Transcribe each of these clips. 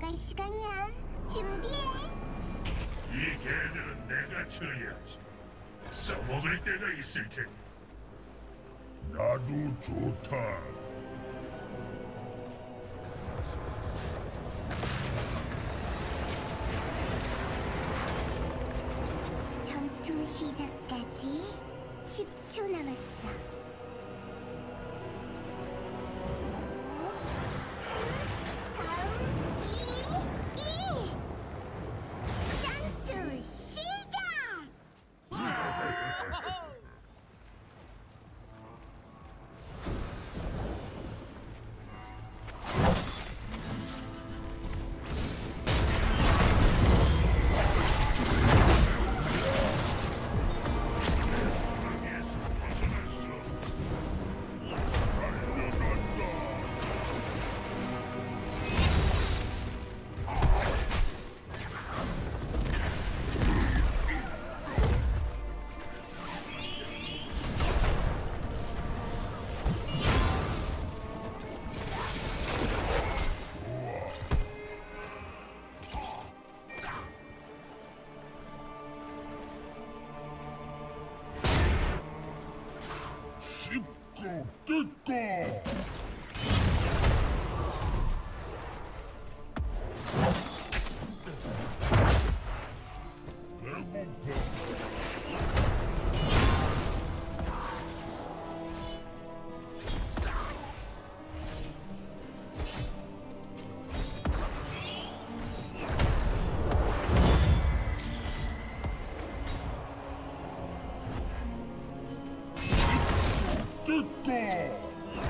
갈 시간이야. 준비해. 이 개들은 내가 처리하지. 써먹을 때가 있을 테니. 나도 좋다. 전투 시작까지 10초 남았어. 3, 2, 1. 전투 시작! 씹고 뜯고. 뜯고.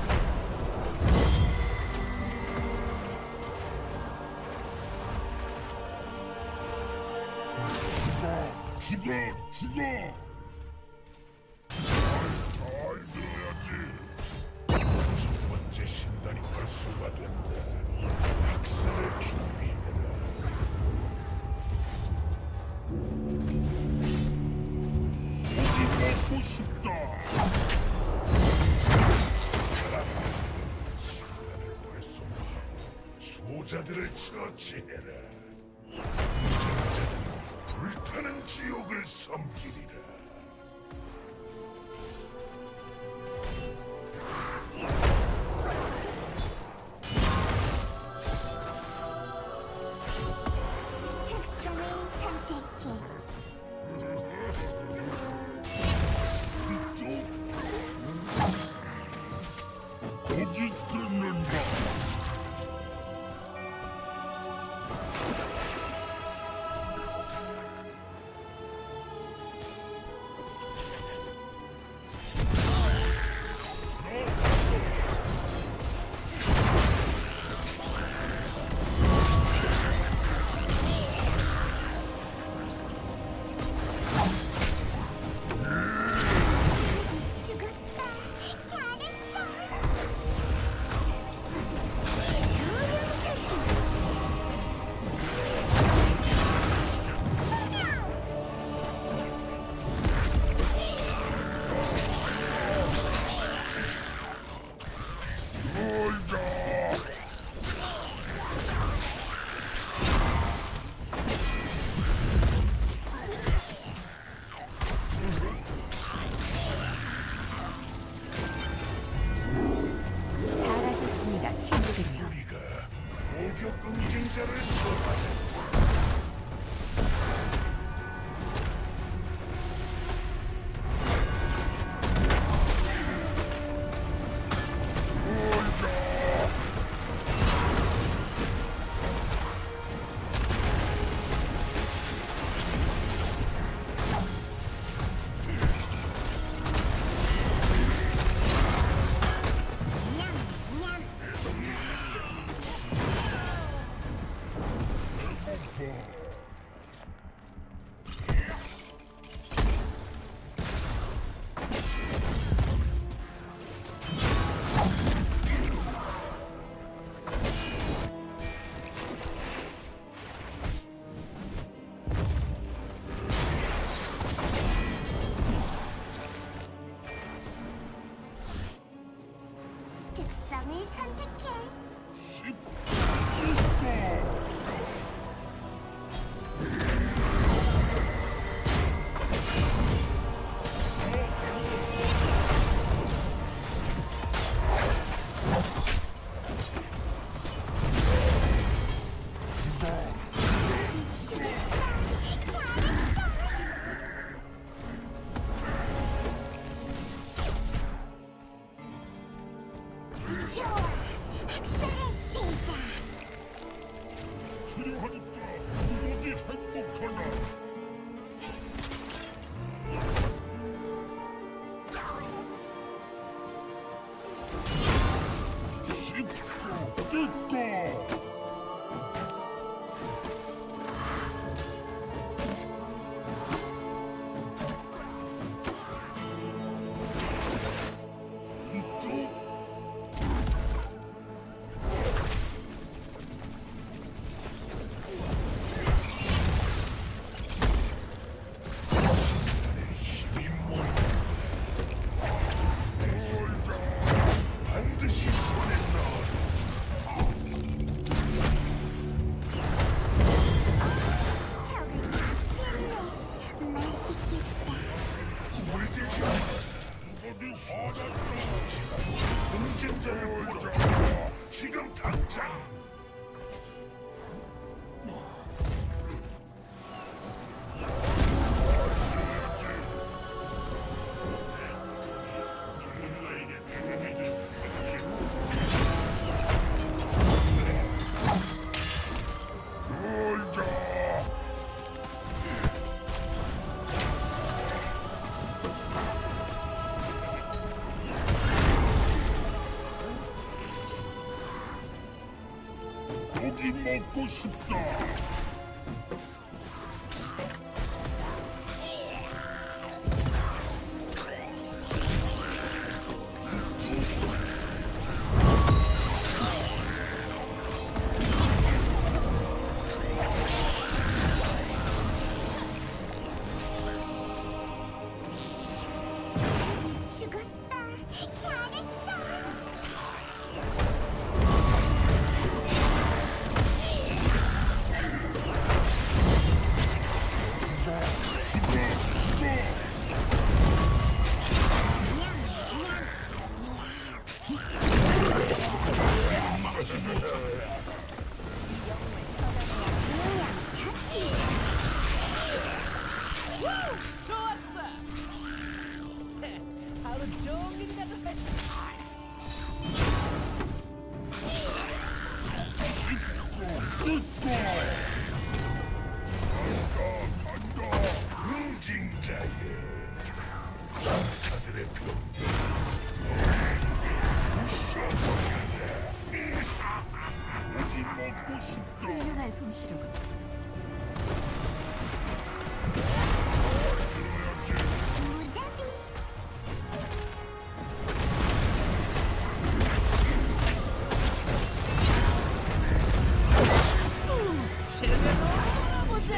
죽어, 죽어. 잘 들어야지. 첫 번째 신단이 활성화 된다. 학살을 준비해라. 고기 먹고 싶다. 신단을 활성화하고 수호자들을 처치해라. 전자는 불타는 지옥을 섬기리라. 특성을 선택해. 고기 뜯는다. 죽었다. 잘했다. 잘하셨습니다, 친구들이요. 우리가 포격 응징자를 쏘아낸다. 특성을 선택해. 씹고 좋아. 학살의 시작. 필요하니까 그것이 행복하다. 씹고 뜯고 이쪽 힘이 모인다. 반드시 손에 넣어라. 적을 처치했네. 맛있겠다. 물들지 않아. 어디 서자를 처치하고 응징자를 풀어줘. 지금 당장. 놀자. 고기 먹고 싶다. 죽었다. 잘했어. 처치. 좋았어. 하루 종일이라도 할 뜯고 간다. 응징자의 전사들의 병 부숴버린다. 고기 먹고 싶다. 훌륭한 솜씨로군. 무자비. 실내로 보자.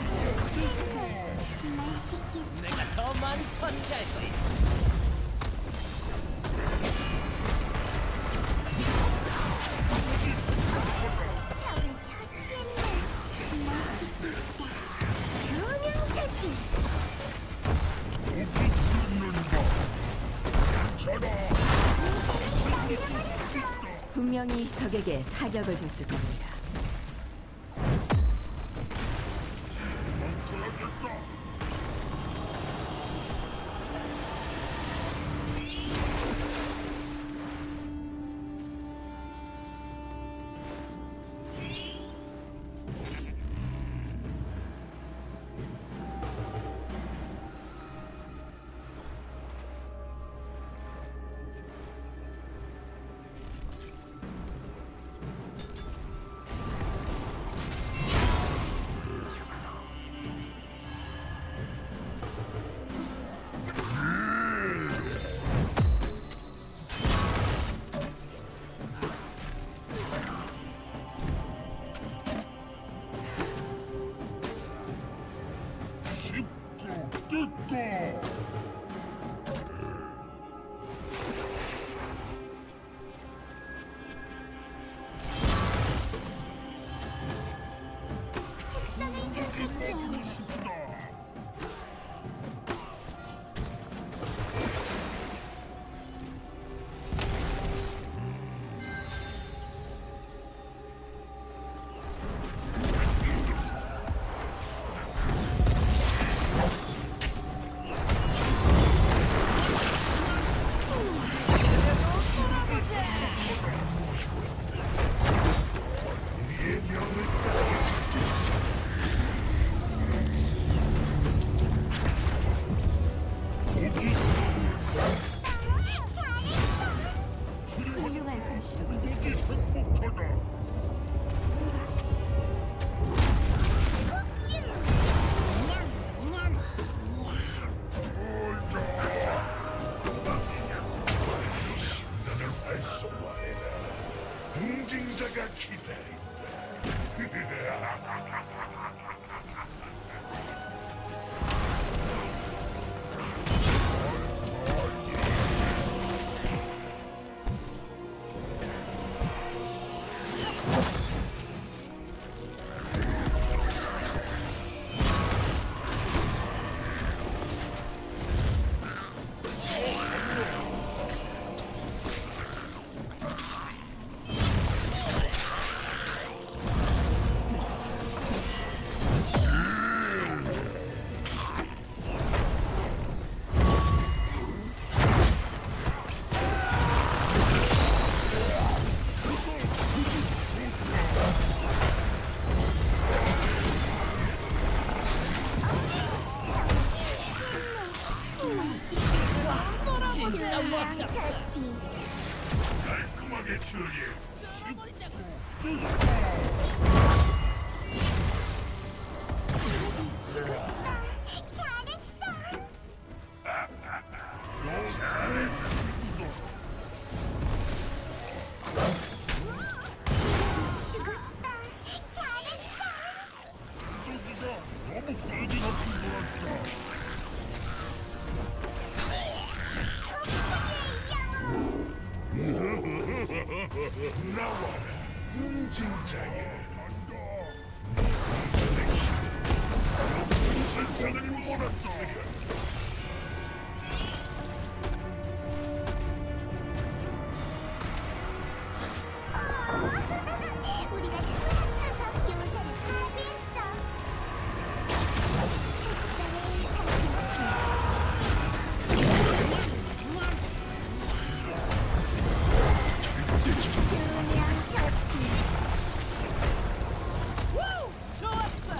맛있겠다. 내가 더 많이 처치할 거야. 적을 처치했네. 맛있겠다. 두명 처치. 고기 굽는다. 괜찮아. 분명히 적에게 타격을 줬을 겁니다. 멈춰야겠다. 하시려고. 여기 행복하다. 폭주 냠냠 신단을 활성화해라. 응징자가 기다린다. 진짜 멋졌어. 처치 깔끔하게 처리해. 잘했어 죽었다 잘했어 너무 세게 나쁜 거란다. 나와라, 응징자여. 네 이전의 힘으로 천상을 무너뜨려. 우리가 힘을 합쳐서 요새를 파괴했어 두명 처치 좋았어.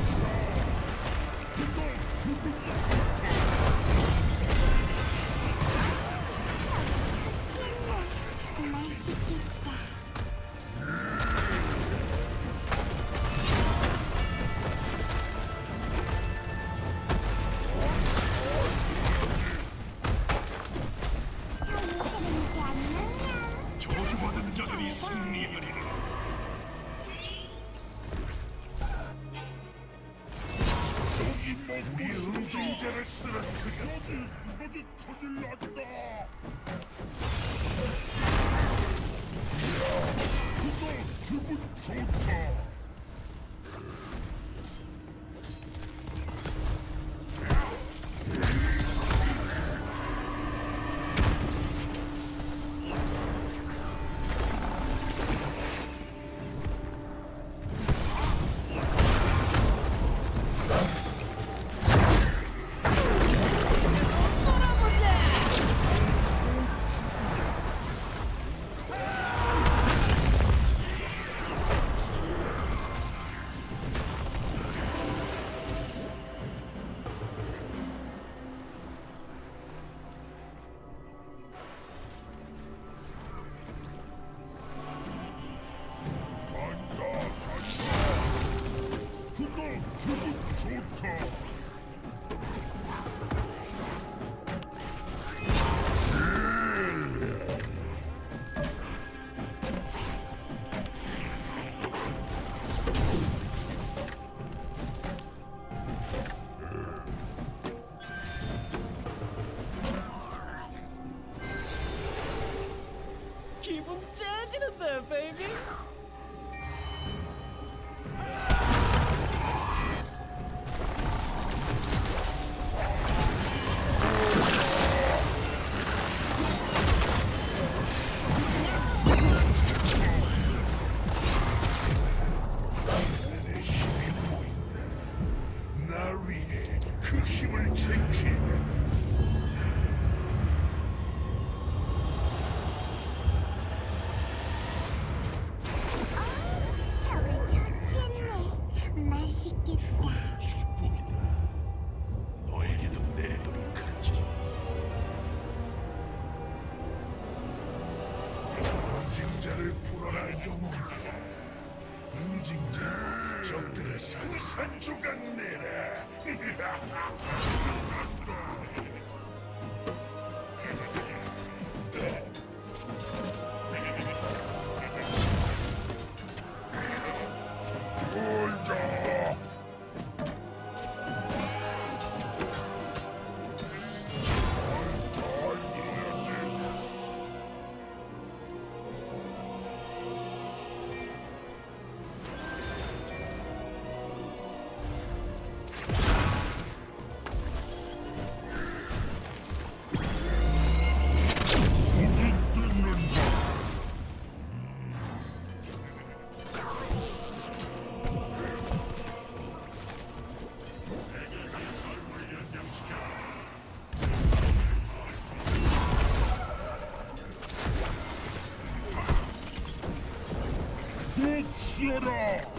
처치했네 맛있겠다 저희 않으면 저주받은 자들이 승리하리라. 우리 응징자를 쓰러뜨렸다. 여기 큰일 났다. 그거 기분 좋다. 그거 기분 좋다. 기분 째지는데, 베이비. 내 힘이 모인다. 날 위해 그 힘을 쟁취해내라. 응징자를 풀어라 영웅들아. 응징자로 적들을 산산조각 내라. 울자. 잘 들어야지. 복수하라.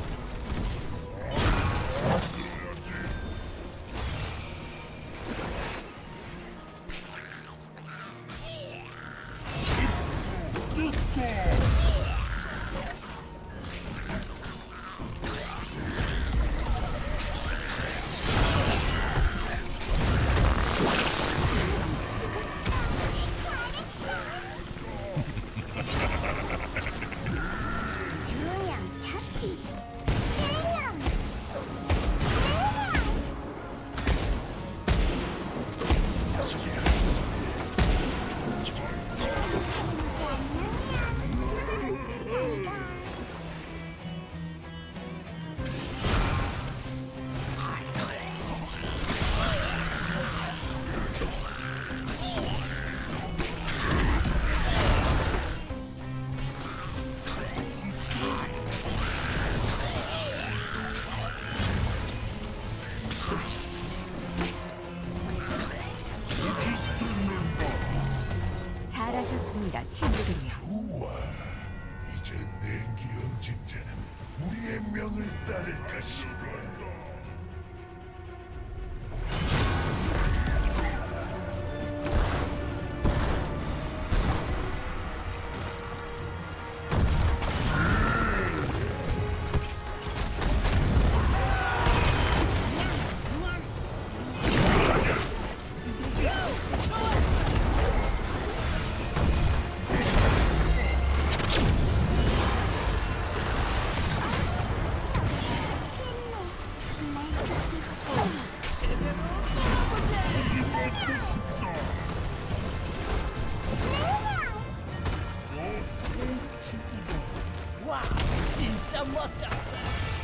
조용 자치 대령 잘하셨습니다, 친구들이요. 좋아. 이제 냉기 응징자는 우리의 명을 따를 것이다. 와, 진짜 멋졌어.